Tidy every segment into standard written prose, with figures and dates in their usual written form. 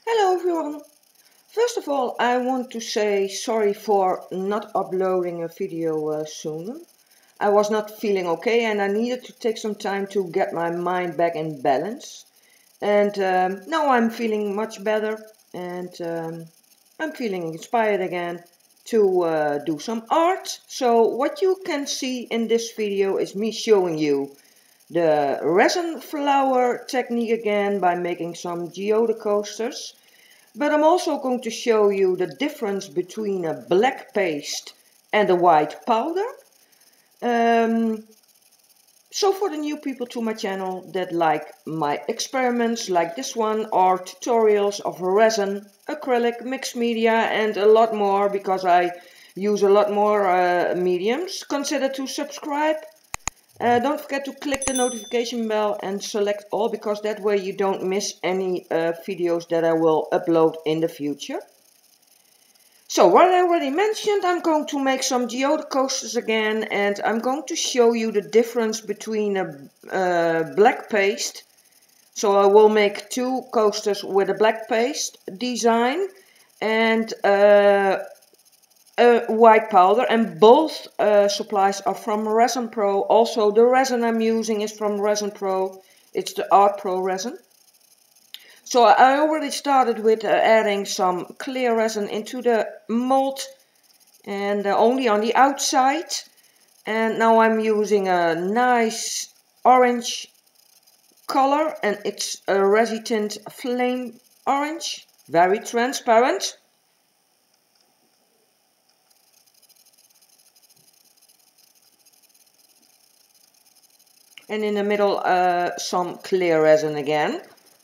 Hello everyone! First of all, I want to say sorry for not uploading a video sooner. I was not feeling okay and I needed to take some time to get my mind back in balance. And now I'm feeling much better and I'm feeling inspired again to do some art. So what you can see in this video is me showing you the resin flower technique again by making some geode coasters. But I'm also going to show you the difference between a black paste and a white powder. So for the new people to my channel that like my experiments like this one, or tutorials of resin, acrylic, mixed media and a lot more, because I use a lot more mediums, consider to subscribe. Don't forget to click the notification bell and select all, because that way you don't miss any videos that I will upload in the future. So what I already mentioned, I'm going to make some geode coasters again, and I'm going to show you the difference between a black paste. So I will make two coasters with a black paste design and white powder, and both supplies are from Resin Pro. Also the resin I'm using is from Resin Pro. It's the Art Pro resin. So I already started with adding some clear resin into the mold, and only on the outside. And now I'm using a nice orange color, and it's a Resitint Flame Orange, very transparent. And in the middle some clear resin again.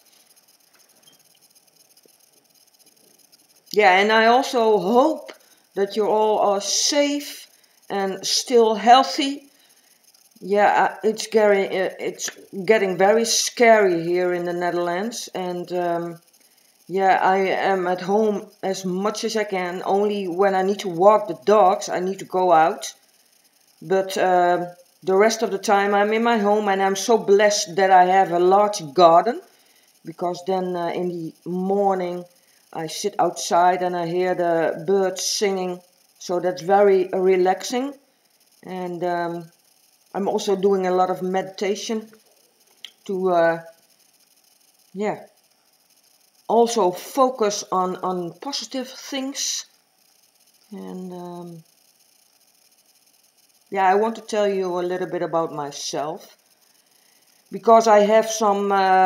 Yeah, and I also hope that you all are safe and still healthy. Yeah, it's getting very scary here in the Netherlands, and yeah, I am at home as much as I can. Only when I need to walk the dogs, I need to go out. But the rest of the time I'm in my home, and I'm so blessed that I have a large garden, because then in the morning I sit outside and I hear the birds singing, so that's very relaxing. And I'm also doing a lot of meditation to yeah, also focus on positive things. And yeah, I want to tell you a little bit about myself, because I have some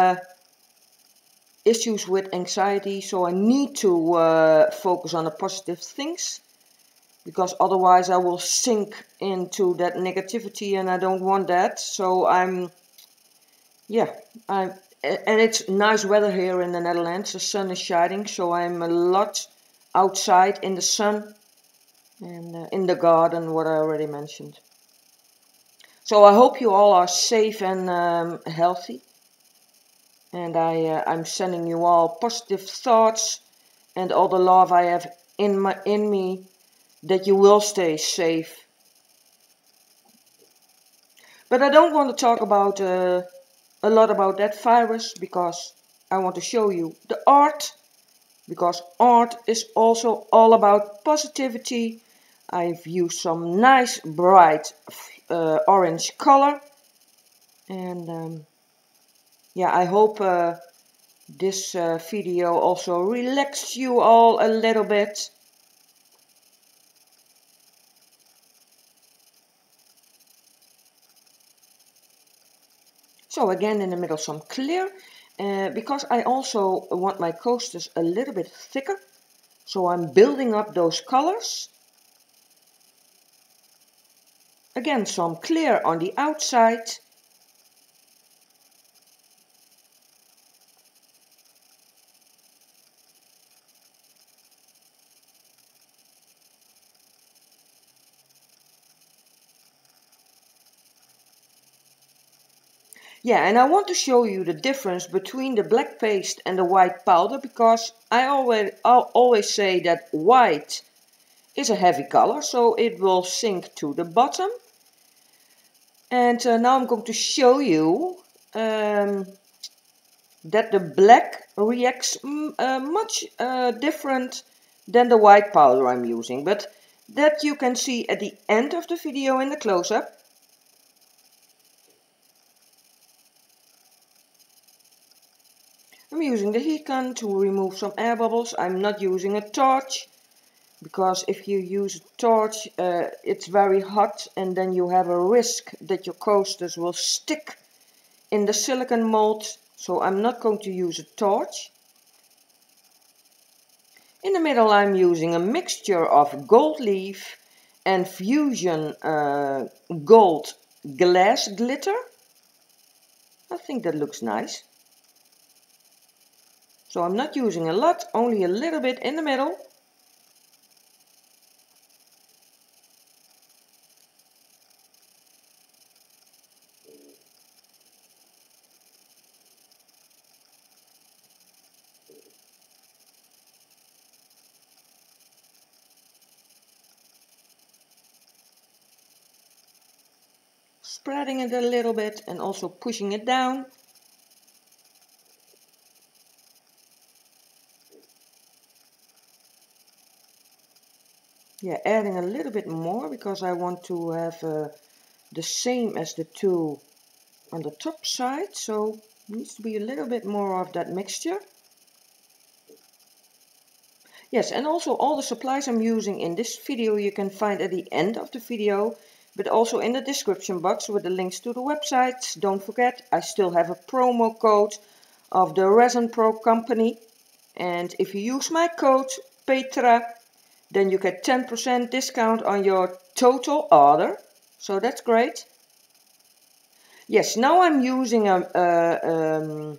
issues with anxiety, so I need to focus on the positive things, because otherwise I will sink into that negativity, and I don't want that. So yeah, and it's nice weather here in the Netherlands. The sun is shining, so I'm a lot outside in the sun and in the garden, what I already mentioned. So I hope you all are safe and healthy. And I'm sending you all positive thoughts and all the love I have in me, that you will stay safe. But I don't want to talk about a lot about that virus, because I want to show you the art, because art is also all about positivity. I've used some nice bright orange color, and yeah, I hope this video also relaxed you all a little bit. So again, in the middle some clear, because I also want my coasters a little bit thicker, so I'm building up those colors. Again, some clear on the outside. Yeah, and I want to show you the difference between the black paste and the white powder, because I'll always say that white is a heavy color, so it will sink to the bottom. And now I'm going to show you that the black reacts much different than the white powder I'm using, but that you can see at the end of the video in the close-up. I'm using the heat gun to remove some air bubbles. I'm not using a torch, because if you use a torch it's very hot and then you have a risk that your coasters will stick in the silicone mold, so I'm not going to use a torch. In the middle I'm using a mixture of gold leaf and fusion gold glass glitter. I think that looks nice. So I'm not using a lot, only a little bit in the middle. Spreading it a little bit and also pushing it down. Yeah, adding a little bit more because I want to have the same as the two on the top side, so it needs to be a little bit more of that mixture. Yes, and also all the supplies I'm using in this video you can find at the end of the video, but also in the description box with the links to the websites. Don't forget, I still have a promo code of the Resin Pro company, and if you use my code Petra, then you get 10% discount on your total order, so that's great. Yes, now I'm using a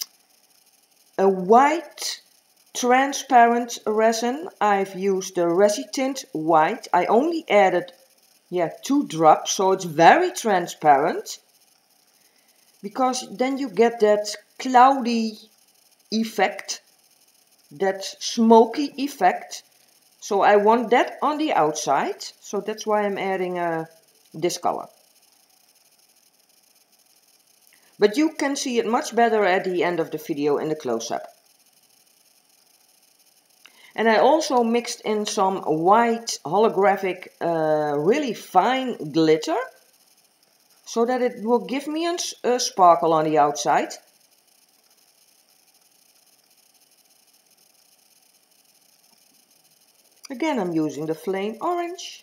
white transparent resin. I've used the Resitint white. I only added 2 drops, so it's very transparent, because then you get that cloudy effect, that smoky effect. So I want that on the outside, so that's why I'm adding this color. But you can see it much better at the end of the video in the close-up. And I also mixed in some white holographic, really fine glitter, so that it will give me a sparkle on the outside. Again, I'm using the flame orange.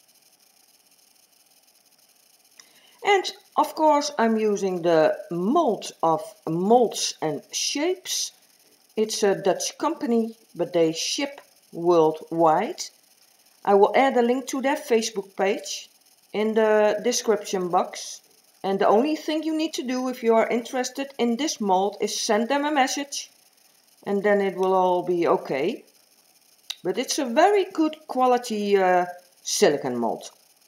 And of course I'm using the mold of Molds and Shapes. It's a Dutch company, but they ship worldwide. I will add a link to their Facebook page in the description box. And the only thing you need to do if you are interested in this mold is send them a message, and then it will all be okay. But it's a very good quality silicone mold.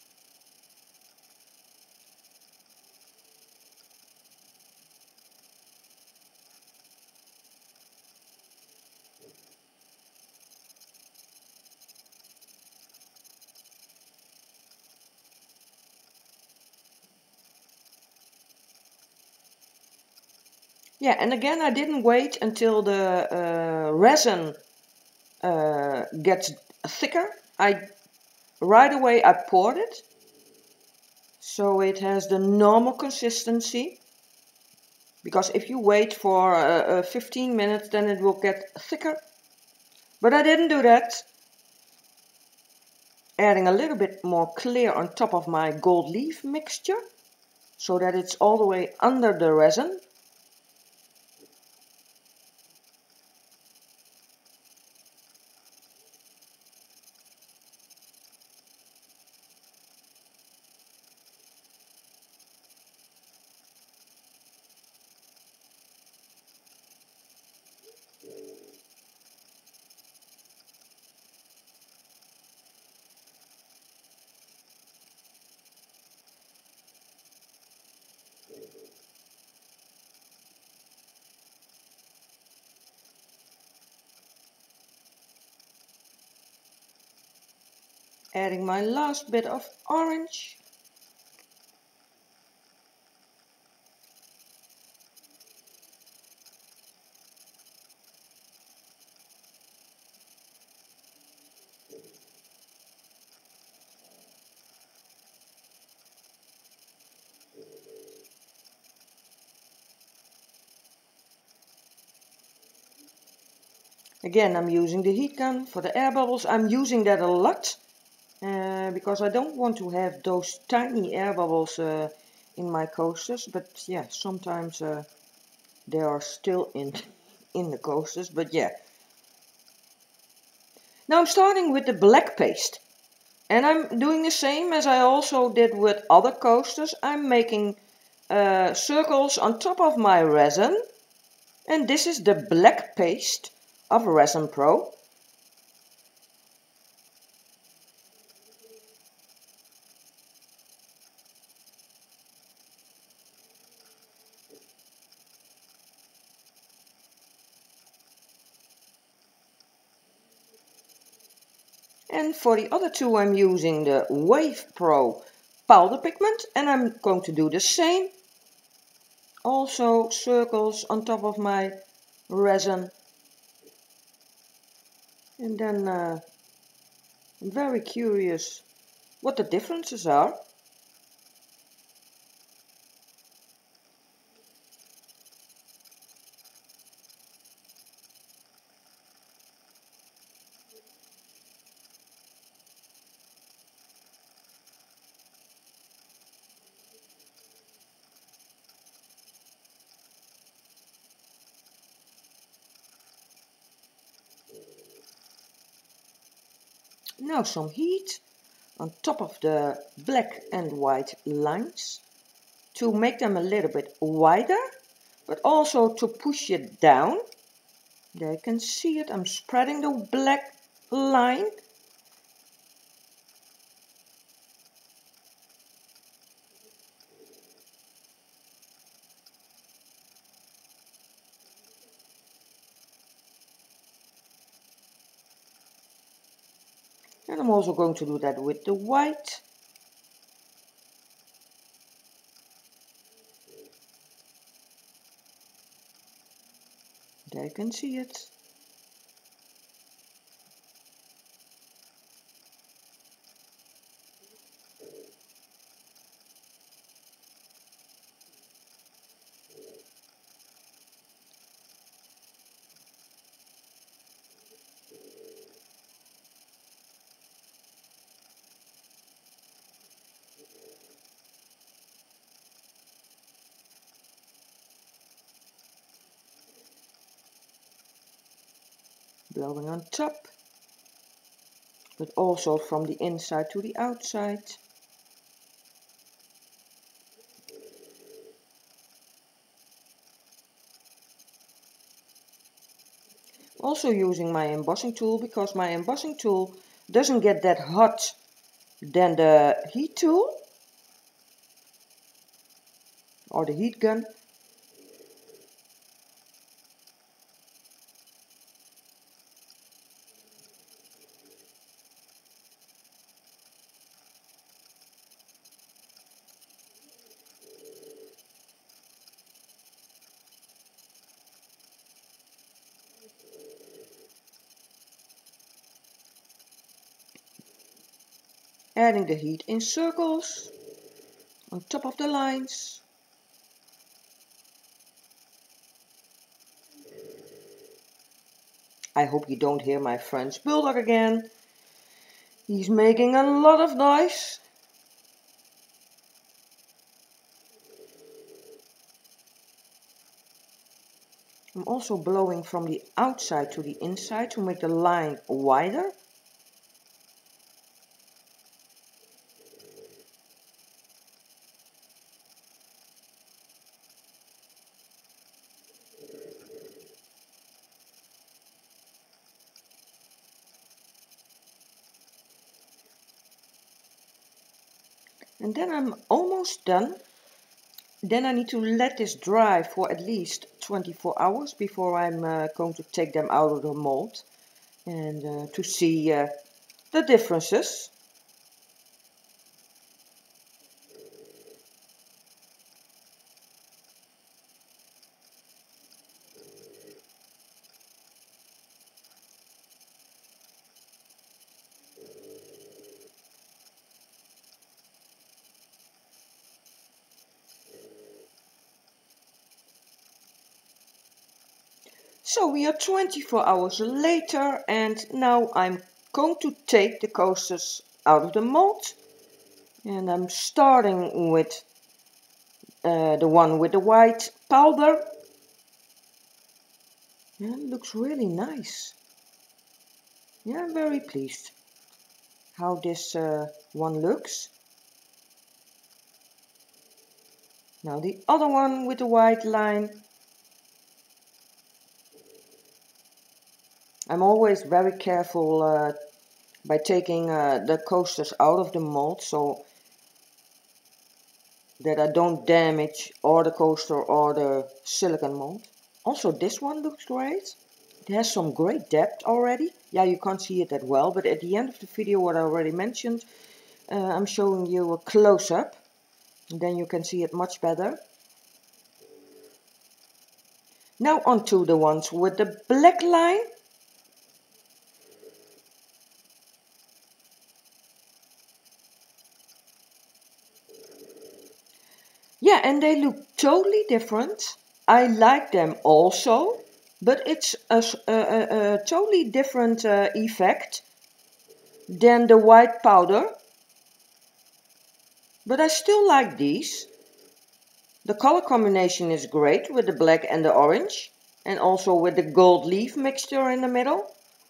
Yeah, and again I didn't wait until the resin gets thicker. Right away I poured it, so it has the normal consistency. Because if you wait for 15 minutes, then it will get thicker. But I didn't do that. Adding a little bit more clear on top of my gold leaf mixture, so that it's all the way under the resin. Adding my last bit of orange. Again, I'm using the heat gun for the air bubbles. I'm using that a lot because I don't want to have those tiny air bubbles in my coasters. But yeah, sometimes they are still in the coasters. But yeah. Now I'm starting with the black paste. And I'm doing the same as I also did with other coasters. I'm making circles on top of my resin. And this is the black paste of Resin Pro. And for the other two I'm using the Wave Pro powder pigment, and I'm going to do the same. Also circles on top of my resin. And then I'm very curious what the differences are. Now some heat on top of the black and white lines to make them a little bit wider, but also to push it down. There you can see it. I'm spreading the black line. And I'm also going to do that with the white. There you can see it. Blowing on top, but also from the inside to the outside. Also using my embossing tool, because my embossing tool doesn't get that hot than the heat tool or the heat gun. Adding the heat in circles on top of the lines. I hope you don't hear my French bulldog again. He's making a lot of noise. I'm also blowing from the outside to the inside to make the line wider. And then I'm almost done. Then I need to let this dry for at least 24 hours before I'm going to take them out of the mold and to see the differences. So we are 24 hours later, and now I'm going to take the coasters out of the mold. And I'm starting with the one with the white powder. Yeah, it looks really nice. Yeah, I'm very pleased how this one looks. Now the other one with the white line. I'm always very careful by taking the coasters out of the mold so that I don't damage or the coaster or the silicone mold. Also this one looks great. It has some great depth already. Yeah, you can't see it that well, but at the end of the video, what I already mentioned, I'm showing you a close-up. Then you can see it much better. Now onto the ones with the black line. Yeah, and they look totally different. I like them also, but it's a totally different effect than the white powder. But I still like these. The color combination is great with the black and the orange, and also with the gold leaf mixture in the middle.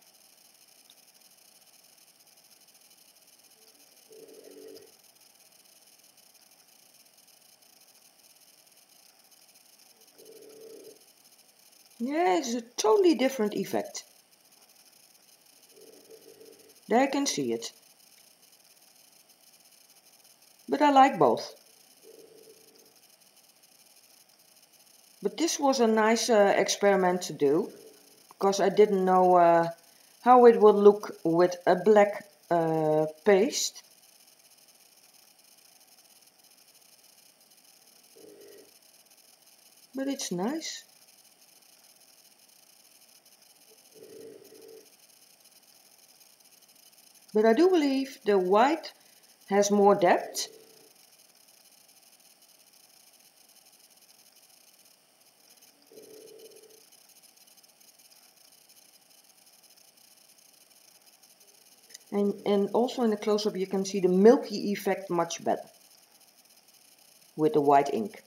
Yeah, it's a totally different effect. There I can see it. But I like both. But this was a nice experiment to do, because I didn't know how it would look with a black paste. But it's nice. But I do believe the white has more depth. And also in the close-up you can see the milky effect much better with the white ink.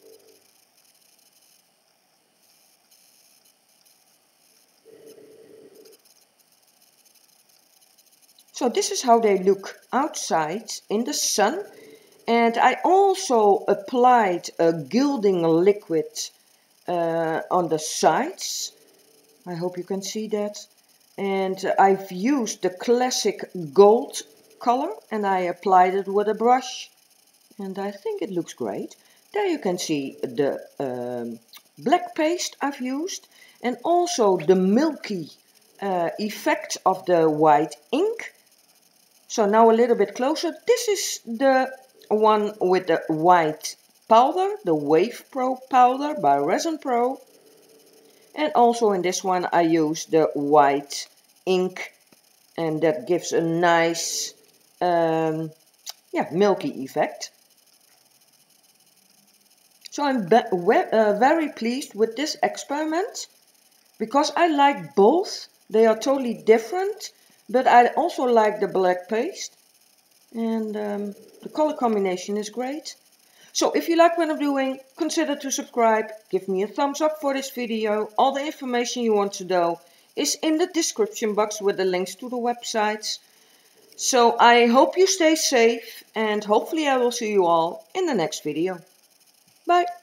So this is how they look outside in the sun. And I also applied a gilding liquid on the sides. I hope you can see that. And I've used the classic gold color and I applied it with a brush. And I think it looks great. There you can see the black paste I've used and also the milky effect of the white ink. So now a little bit closer. This is the one with the white powder, the Wave Pro powder by Resin Pro. And also in this one I use the white ink, and that gives a nice milky effect. So I'm very pleased with this experiment because I like both. They are totally different, but I also like the black paste, and the color combination is great. So if you like what I'm doing, consider to subscribe, give me a thumbs up for this video. All the information you want to know is in the description box with the links to the websites. So I hope you stay safe and hopefully I will see you all in the next video. Bye!